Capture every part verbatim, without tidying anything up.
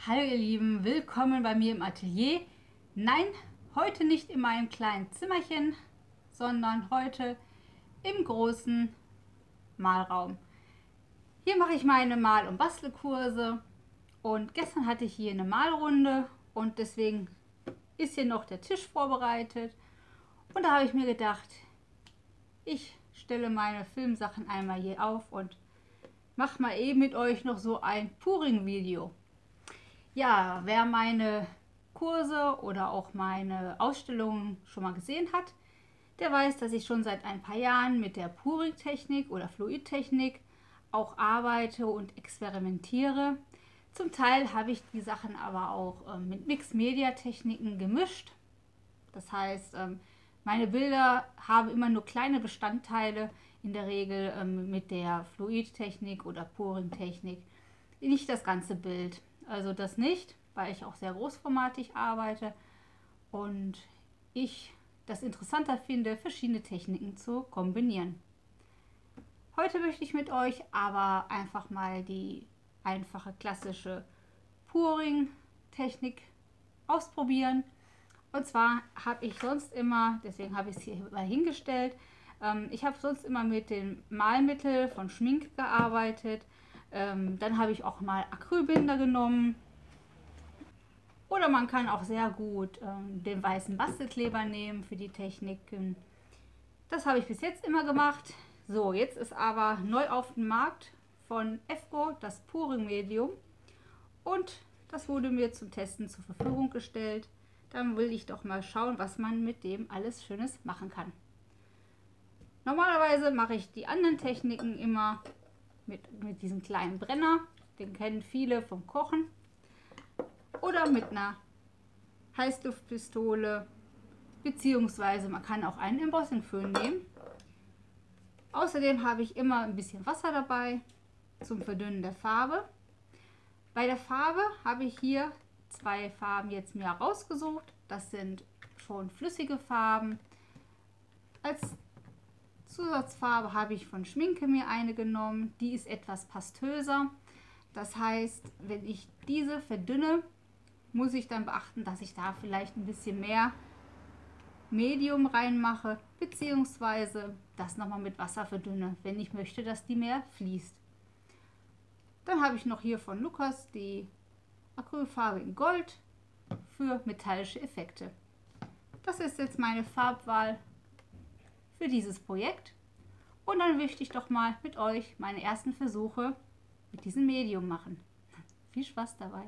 Hallo ihr Lieben, willkommen bei mir im Atelier. Nein, heute nicht in meinem kleinen Zimmerchen, sondern heute im großen Malraum. Hier mache ich meine Mal- und Bastelkurse und gestern hatte ich hier eine Malrunde und deswegen ist hier noch der Tisch vorbereitet. Und da habe ich mir gedacht, ich stelle meine Filmsachen einmal hier auf und mache mal eben mit euch noch so ein Puring-Video. Ja, wer meine Kurse oder auch meine Ausstellungen schon mal gesehen hat, der weiß, dass ich schon seit ein paar Jahren mit der Puring-Technik oder Fluidtechnik auch arbeite und experimentiere. Zum Teil habe ich die Sachen aber auch ähm, mit Mixed-Media-Techniken gemischt. Das heißt, ähm, meine Bilder haben immer nur kleine Bestandteile, in der Regel ähm, mit der Fluidtechnik oder Puring-Technik, nicht das ganze Bild. Also das nicht, weil ich auch sehr großformatig arbeite und ich das interessanter finde, verschiedene Techniken zu kombinieren. Heute möchte ich mit euch aber einfach mal die einfache klassische Puring-Technik ausprobieren. Und zwar habe ich sonst immer, deswegen habe ich es hier mal hingestellt, ähm, ich habe sonst immer mit dem Malmittel von Schmink gearbeitet. Ähm, dann habe ich auch mal Acrylbinder genommen. Oder man kann auch sehr gut ähm, den weißen Bastelkleber nehmen für die Techniken. Das habe ich bis jetzt immer gemacht. So, jetzt ist aber neu auf dem Markt von EFCO das Puring Medium. Und das wurde mir zum Testen zur Verfügung gestellt. Dann will ich doch mal schauen, was man mit dem alles Schönes machen kann. Normalerweise mache ich die anderen Techniken immer mit, mit diesem kleinen Brenner. Den kennen viele vom Kochen. Oder mit einer Heißluftpistole, beziehungsweise man kann auch einen Embossingföhn nehmen. Außerdem habe ich immer ein bisschen Wasser dabei zum Verdünnen der Farbe. Bei der Farbe habe ich hier zwei Farben jetzt mir rausgesucht. Das sind schon flüssige Farben. Als Zusatzfarbe habe ich von Schminke mir eine genommen. Die ist etwas pastöser. Das heißt, wenn ich diese verdünne, muss ich dann beachten, dass ich da vielleicht ein bisschen mehr Medium reinmache, beziehungsweise das nochmal mit Wasser verdünne, wenn ich möchte, dass die mehr fließt. Dann habe ich noch hier von Lukas die Acrylfarbe in Gold für metallische Effekte. Das ist jetzt meine Farbwahl für dieses Projekt. Und dann möchte ich doch mal mit euch meine ersten Versuche mit diesem Medium machen. Viel Spaß dabei!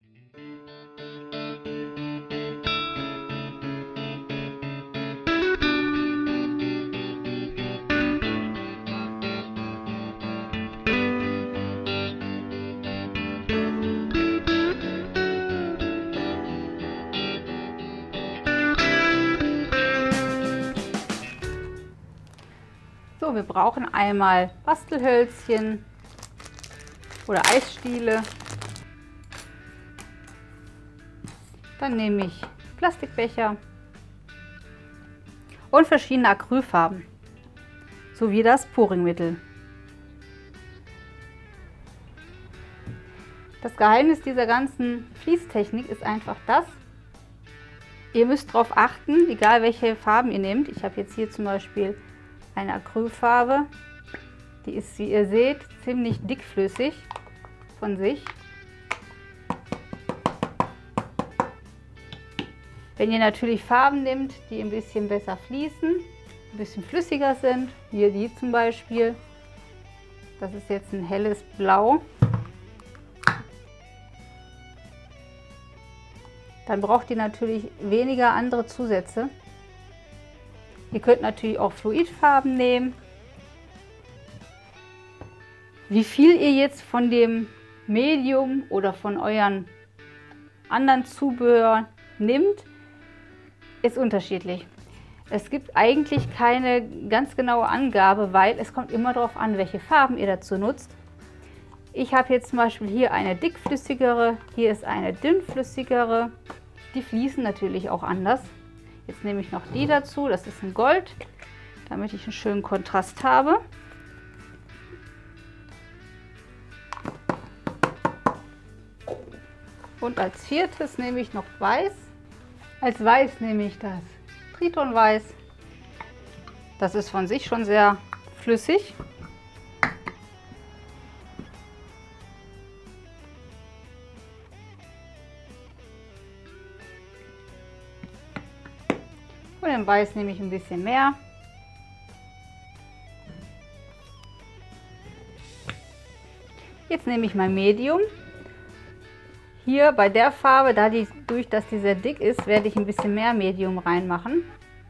So, wir brauchen einmal Bastelhölzchen oder Eisstiele. Dann nehme ich Plastikbecher und verschiedene Acrylfarben sowie das Puringmittel. Das Geheimnis dieser ganzen Fließtechnik ist einfach das: Ihr müsst darauf achten, egal welche Farben ihr nehmt. Ich habe jetzt hier zum Beispiel eine Acrylfarbe, die ist, wie ihr seht, ziemlich dickflüssig von sich. Wenn ihr natürlich Farben nehmt, die ein bisschen besser fließen, ein bisschen flüssiger sind, wie die zum Beispiel, das ist jetzt ein helles Blau, dann braucht ihr natürlich weniger andere Zusätze. Ihr könnt natürlich auch Fluidfarben nehmen. Wie viel ihr jetzt von dem Medium oder von euren anderen Zubehör nimmt, ist unterschiedlich. Es gibt eigentlich keine ganz genaue Angabe, weil es kommt immer darauf an, welche Farben ihr dazu nutzt. Ich habe jetzt zum Beispiel hier eine dickflüssigere, hier ist eine dünnflüssigere. Die fließen natürlich auch anders. Jetzt nehme ich noch die dazu, das ist ein Gold, damit ich einen schönen Kontrast habe. Und als viertes nehme ich noch Weiß. Als Weiß nehme ich das Tritonweiß. Das ist von sich schon sehr flüssig. Von dem Weiß nehme ich ein bisschen mehr. Jetzt nehme ich mein Medium. Hier bei der Farbe, da die, durch dass die sehr dick ist, werde ich ein bisschen mehr Medium reinmachen.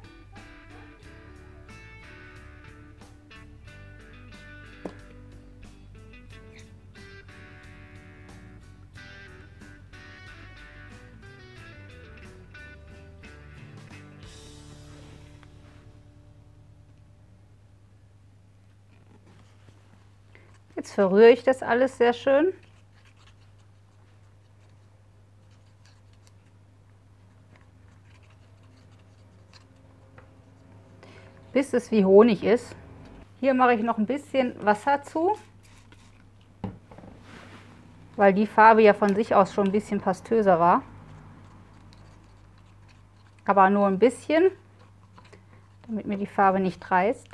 Jetzt verrühre ich das alles sehr schön. Bis es wie Honig ist. Hier mache ich noch ein bisschen Wasser zu, weil die Farbe ja von sich aus schon ein bisschen pastöser war. Aber nur ein bisschen, damit mir die Farbe nicht reißt.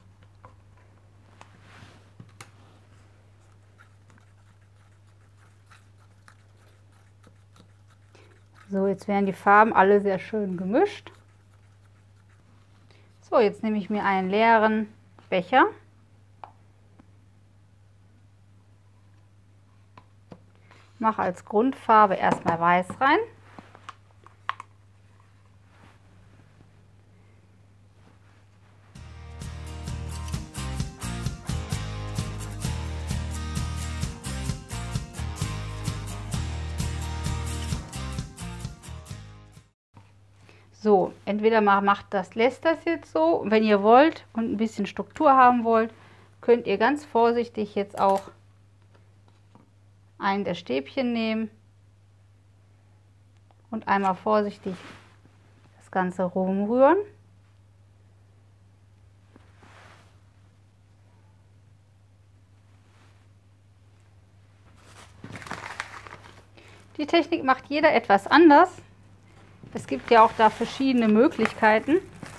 So, jetzt werden die Farben alle sehr schön gemischt. So, jetzt nehme ich mir einen leeren Becher. Mache als Grundfarbe erstmal Weiß rein. So, entweder macht das, lässt das jetzt so, wenn ihr wollt und ein bisschen Struktur haben wollt, könnt ihr ganz vorsichtig jetzt auch einen der Stäbchen nehmen und einmal vorsichtig das Ganze rumrühren. Die Technik macht jeder etwas anders. Es gibt ja auch da verschiedene Möglichkeiten.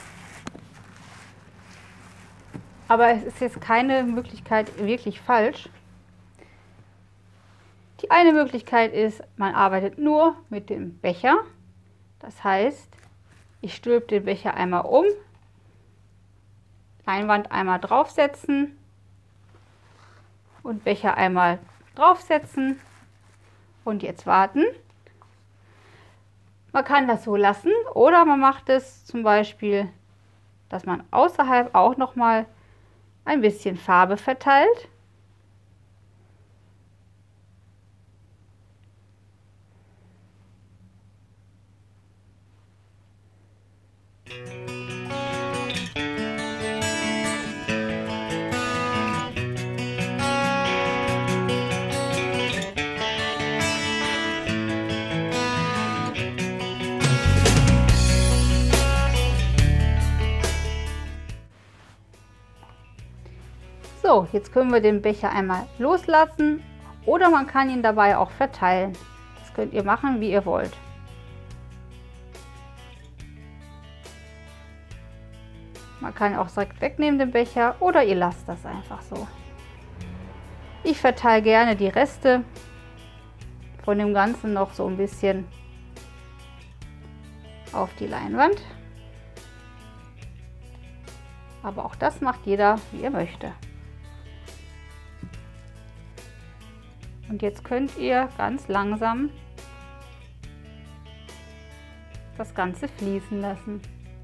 Aber es ist jetzt keine Möglichkeit wirklich falsch. Die eine Möglichkeit ist, man arbeitet nur mit dem Becher. Das heißt, ich stülpe den Becher einmal um, Leinwand einmal draufsetzen und Becher einmal draufsetzen und jetzt warten. Man kann das so lassen oder man macht es zum Beispiel, dass man außerhalb auch noch mal ein bisschen Farbe verteilt. So, jetzt können wir den Becher einmal loslassen oder man kann ihn dabei auch verteilen. Das könnt ihr machen, wie ihr wollt. Man kann auch direkt wegnehmen den Becher oder ihr lasst das einfach so. Ich verteile gerne die Reste von dem Ganzen noch so ein bisschen auf die Leinwand. Aber auch das macht jeder, wie er möchte. Und jetzt könnt ihr ganz langsam das Ganze fließen lassen.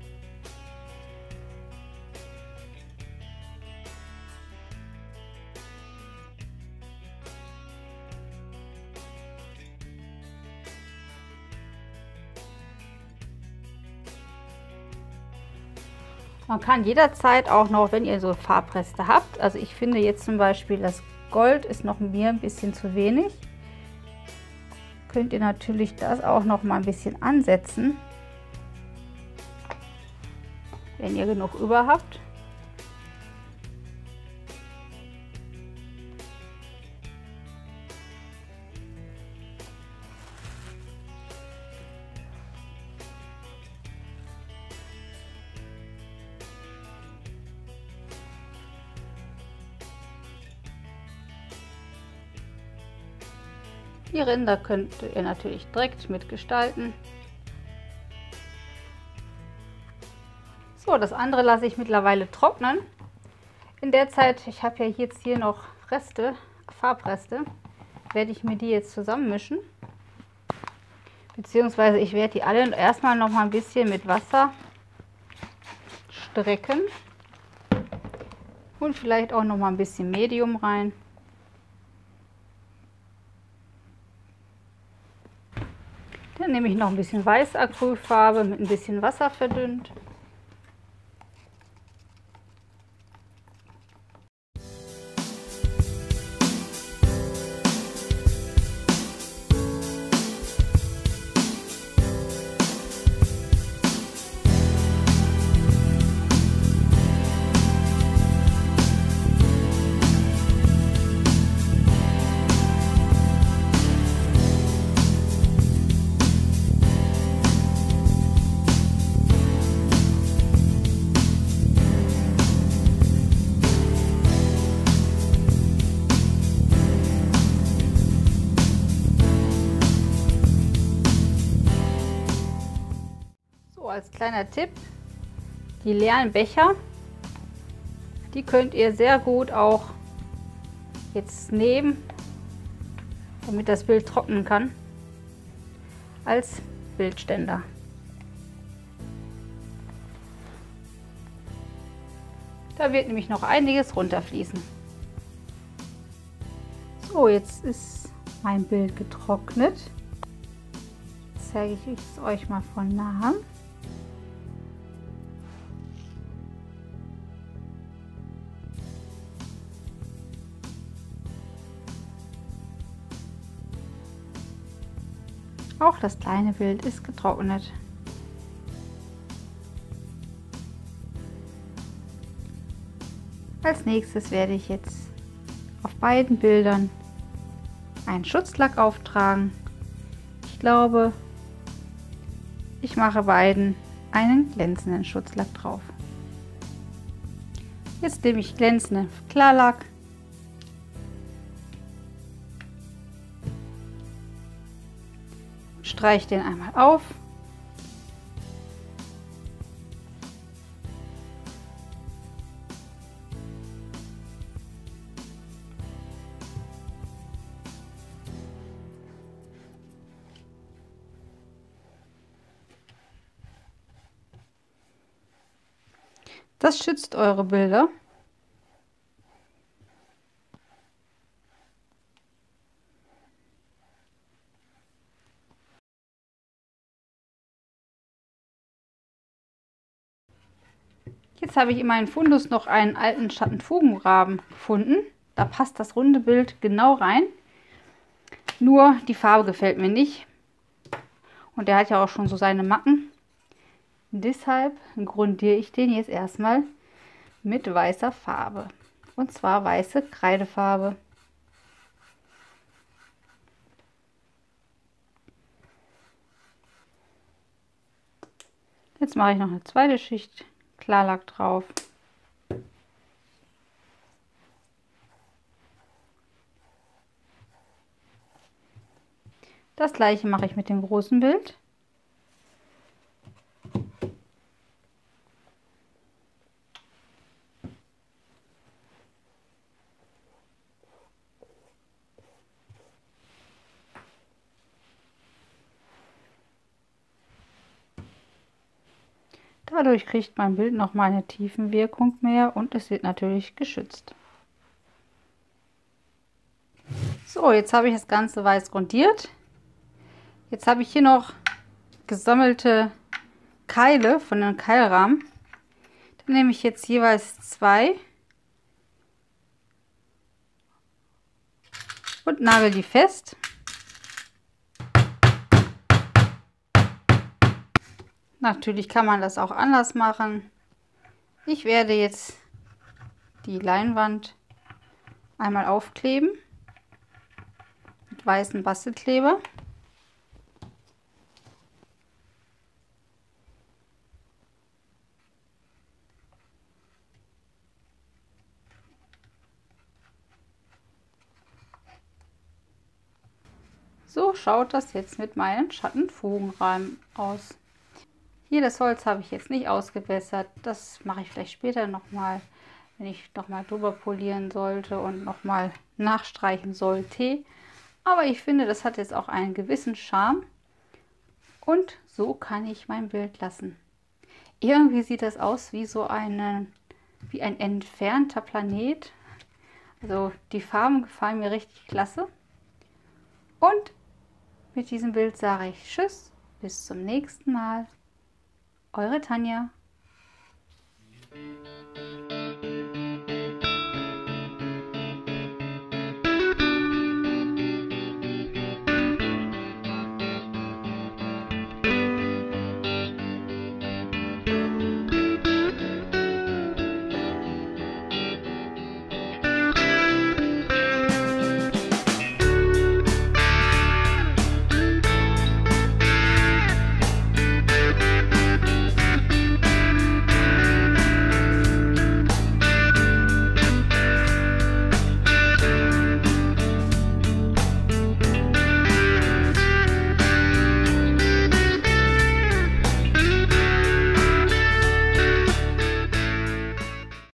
Man kann jederzeit auch noch, wenn ihr so Farbreste habt, also ich finde jetzt zum Beispiel das Gold ist noch mir ein bisschen zu wenig, könnt ihr natürlich das auch noch mal ein bisschen ansetzen, wenn ihr genug über habt. Die Ränder könnt ihr natürlich direkt mitgestalten. So, das andere lasse ich mittlerweile trocknen. In der Zeit, ich habe ja jetzt hier noch Reste, Farbreste, werde ich mir die jetzt zusammenmischen. Beziehungsweise ich werde die alle erstmal noch mal ein bisschen mit Wasser strecken. Und vielleicht auch noch mal ein bisschen Medium rein. Dann nehme ich noch ein bisschen Weißacrylfarbe mit ein bisschen Wasser verdünnt. Als kleiner Tipp, die leeren Becher, die könnt ihr sehr gut auch jetzt nehmen, damit das Bild trocknen kann, als Bildständer. Da wird nämlich noch einiges runterfließen. So, jetzt ist mein Bild getrocknet. Jetzt zeige ich es euch mal von nahem. Auch das kleine Bild ist getrocknet. Als nächstes werde ich jetzt auf beiden Bildern einen Schutzlack auftragen. Ich glaube, ich mache beiden einen glänzenden Schutzlack drauf. Jetzt nehme ich glänzenden Klarlack. Streiche den einmal auf. Das schützt eure Bilder. Jetzt habe ich in meinem Fundus noch einen alten Schattenfugenrahmen gefunden. Da passt das runde Bild genau rein. Nur die Farbe gefällt mir nicht. Und der hat ja auch schon so seine Macken. Deshalb grundiere ich den jetzt erstmal mit weißer Farbe. Und zwar weiße Kreidefarbe. Jetzt mache ich noch eine zweite Schicht Klarlack drauf. Das gleiche mache ich mit dem großen Bild. Dadurch kriegt mein Bild noch mal eine Tiefenwirkung mehr und es wird natürlich geschützt. So, jetzt habe ich das Ganze weiß grundiert. Jetzt habe ich hier noch gesammelte Keile von den Keilrahmen. Dann nehme ich jetzt jeweils zwei und nagel die fest. Natürlich kann man das auch anders machen. Ich werde jetzt die Leinwand einmal aufkleben mit weißem Bastelkleber. So schaut das jetzt mit meinen Schattenfugenrahmen aus. Hier das Holz habe ich jetzt nicht ausgebessert. Das mache ich vielleicht später nochmal, wenn ich nochmal drüber polieren sollte und nochmal nachstreichen sollte. Aber ich finde, das hat jetzt auch einen gewissen Charme. Und so kann ich mein Bild lassen. Irgendwie sieht das aus wie so eine, wie ein entfernter Planet. Also die Farben gefallen mir richtig klasse. Und mit diesem Bild sage ich Tschüss, bis zum nächsten Mal. Eure Tanja.